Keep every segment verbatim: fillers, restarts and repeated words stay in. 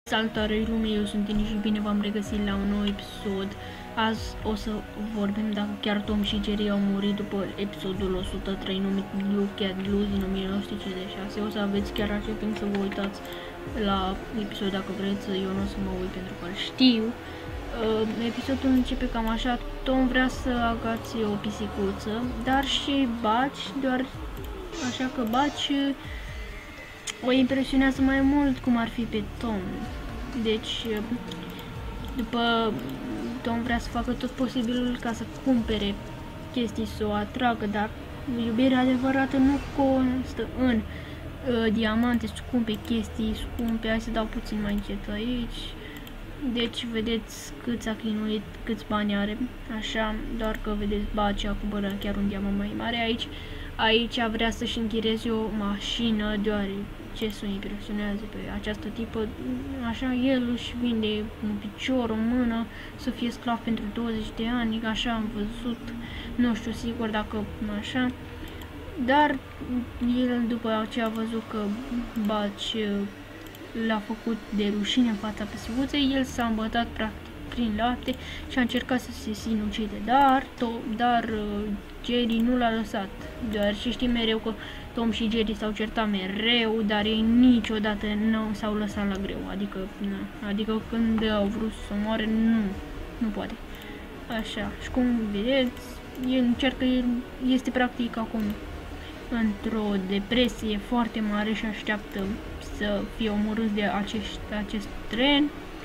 Salutare lumii, eu sunt Tini și bine v-am regăsit la un nou episod. Azi o să vorbim dacă chiar Tom și Jerry au murit după episodul o sută trei numit Blue Cat Blues din o mie nouă sute cincizeci și șase. O să aveți chiar așa timp să vă uitați la episod dacă vreți, eu nu o să mă uit pentru că știu. Uh, episodul începe cam așa, Tom vrea să agațe o pisicuță, dar și Butch, doar așa că Butch o impresionează mai mult cum ar fi pe Tom. Deci, după Tom vrea să facă tot posibilul ca să cumpere chestii, să o atragă, dar iubirea adevărată nu constă în uh, diamante scumpe, chestii scumpe. Hai să dau puțin mai încet aici. Deci, vedeți cât s-a chinuit, câți bani are, așa, doar că vedeți, Butch a cumpărat chiar un diamant mai mare aici. Aici vrea să-și închireze o mașină, deoarece să o impresionează pe această tipă. Așa, el își vinde un picior, o mână, să fie sclav pentru douăzeci de ani, așa am văzut, nu știu sigur dacă așa. Dar el după aceea a văzut că Butch l-a făcut de rușine în fața pisicuței, el s-a îmbătat practic prin lapte și a încercat să se sinucide, dar, to- dar Jerry nu l-a lăsat, deoarece știi mereu că Tom și Jerry s-au certat mereu, dar ei niciodată nu s-au lăsat la greu, adică, na, adică când au vrut să moare, nu, nu poate. Așa, și cum vedeți, el încearcă, el este practic acum într-o depresie foarte mare și așteaptă să fie omorât de acești, acest tren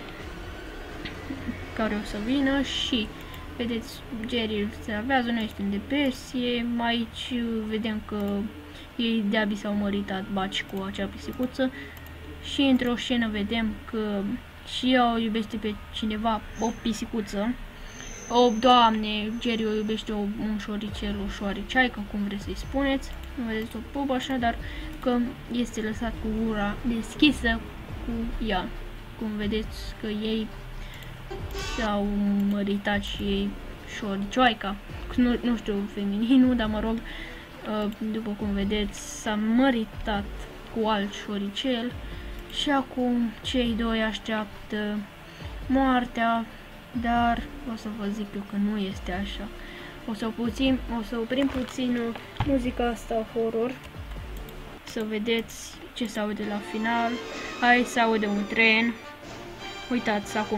care o să vină și vedeți, Jerry se avează, noi este în depresie. Aici vedem că ei de-abia s-au măritat Butch cu acea pisicuță și într-o scenă vedem că și ea o iubește pe cineva, o pisicuță. O, doamne, Jerry o iubește o, un șoricel, o șoariciaică, cum vreți să-i spuneți. Vedeți o pupă așa, dar că este lăsat cu gura deschisă cu ea. Cum vedeți că ei s-au măritat și ei șoricioaica, nu, nu știu femininul, dar mă rog, după cum vedeți, s-a măritat cu alt șoricel și acum cei doi așteaptă moartea, dar o să vă zic eu că nu este așa. O să, puțin, o să oprim puțin muzica asta horror, să vedeți ce se aude la final. Aici se aude un tren, uitați acum.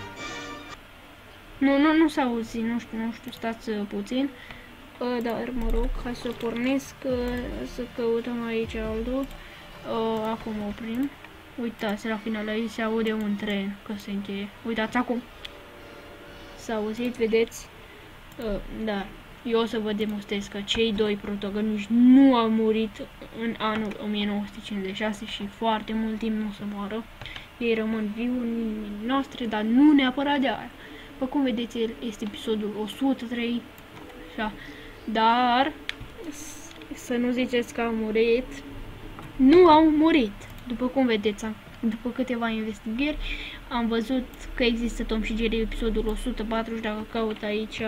Nu, nu, nu s-a auzit, nu știu, nu știu, stați puțin. Uh, dar, mă rog, hai să pornesc, uh, să căutăm aici altul. Uh, acum oprim. Uitați, la final aici se aude un tren, că se încheie. Uitați acum. S-a auzit, vedeți? Uh, da, eu o să vă demonstrez că cei doi protagoniști nu au murit în anul o mie nouă sute cincizeci și șase și foarte mult timp nu o să moară. Ei rămân viu în inimile noastre, dar nu neapărat de aia. După cum vedeți, este episodul o sută trei, așa, dar să nu ziceți că au murit, nu au murit. După cum vedeți, după câteva investigări, am văzut că există Tom și Jerry episodul o sută patru și dacă caut aici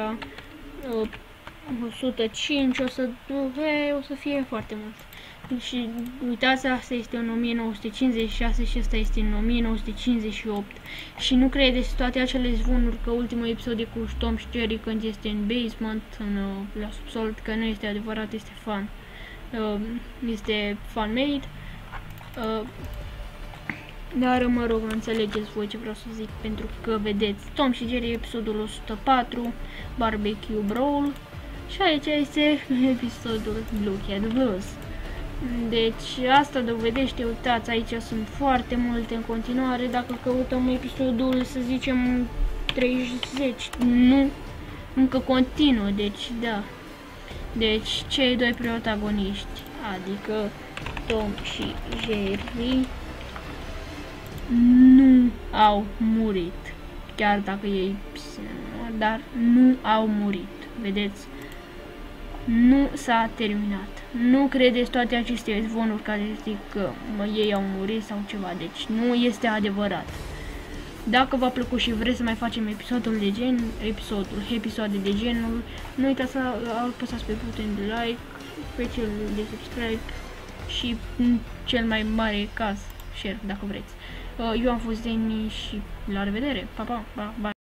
o sută cinci, o să, o să fie foarte mult. Și uitați, asta este în o mie nouă sute cincizeci și șase și asta este în o mie nouă sute cincizeci și opt. Și nu credeți toate acele zvonuri că ultimul episod e cu Tom și Jerry când este în basement, în, la subsol, că nu este adevărat, este fan. Este fan-made. Dar mă rog, înțelegeți voi ce vreau să zic, pentru că vedeți Tom și Jerry episodul o sută patru, Barbecue Brawl, și aici este episodul Blue Cat Blues. Deci asta dovedește, uitați, aici sunt foarte multe în continuare, dacă căutăm episodul, să zicem, treizeci, nu, încă continuă, deci da. Deci cei doi protagoniști, adică Tom și Jerry, nu au murit, chiar dacă ei se mor, dar nu au murit, vedeți? Nu s-a terminat. Nu credeți toate aceste zvonuri care zic că mă, ei au murit sau ceva, deci nu este adevărat. Dacă v-a plăcut și vreți să mai facem episodul de gen, episodul, episoade de genul, nu uitați să apăsați pe butonul de like, pe cel de subscribe și în cel mai mare caz share dacă vreți. Uh, eu am fost Zemi și la revedere. Pa, pa, pa, bye.